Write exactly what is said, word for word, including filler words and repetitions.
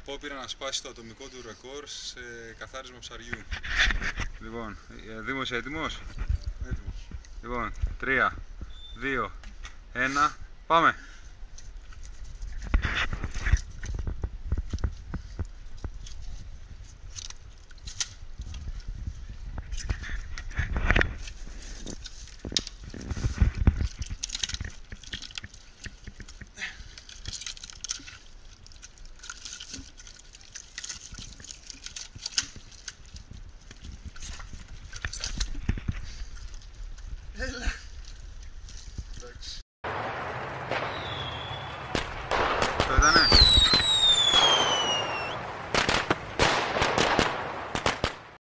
απόπειρα να σπάσει το ατομικό του ρεκόρ σε καθάρισμα ψαριού. Λοιπόν, Δήμος έτοιμος? Έτοιμος. Λοιπόν, τρία, δύο, ένα, πάμε!